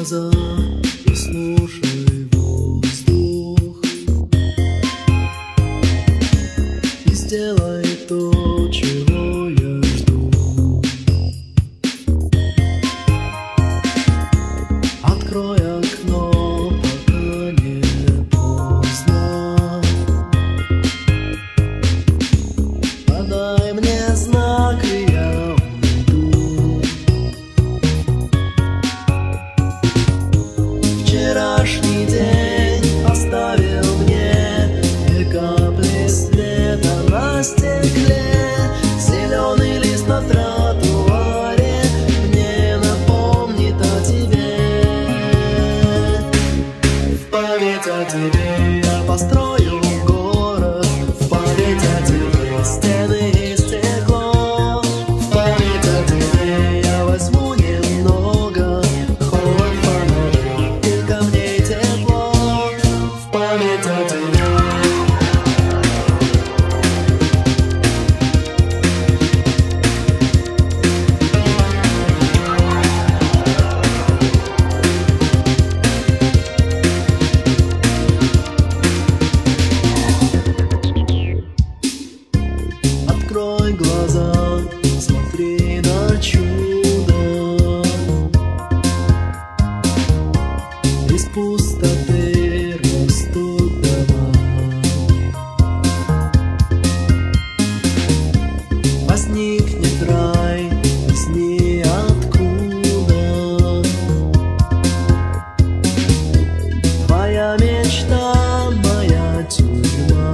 глаза и слушай воздух, и сделай то, чего я жду. Открой окно, пока не поздно. Подай мне знак, и я уйду. Вчерашний день оставил мне две капли света на стекле. Зеленый лист на тротуаре мне напомнит о тебе. В память о тебе я построю город, в память о тебе стены и стекло. В память о тебе я возьму немного холод, фонарей и камней тепло. В память о тебе. Открой глаза, смотри на чудо. Из пустоты растут дома. Возникнет рай из ниоткуда. Твоя мечта, моя тюрьма.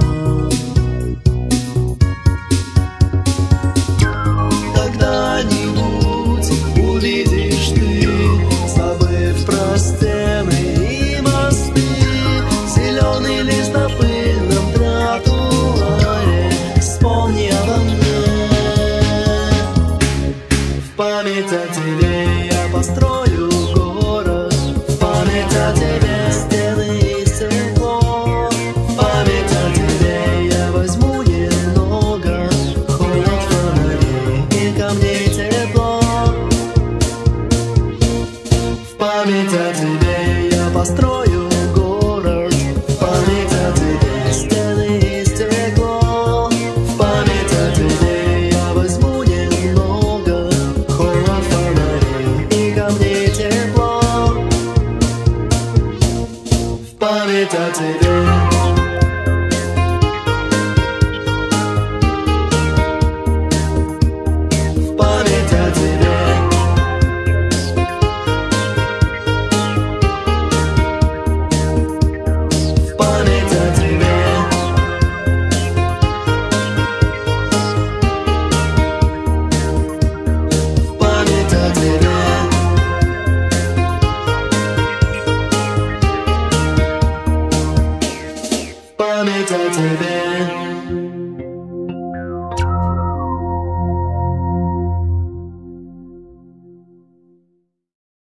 Когда-нибудь увидишь ты, забыв про стены и мосты, зеленый лист на пыльном тротуаре. Вспомни обо мне. В память о тебе я построю город, в память о тебе стены и стекло. В память о тебе я возьму немного холод, фонарей и камней тепло. В память о тебе я построю город, в память о тебе стены и стекло. В память о тебе я возьму немного холод, фонарей и камней тепло. В память о тебе. В память о тебе. В память о тебе. В память о тебе. В память о тебе.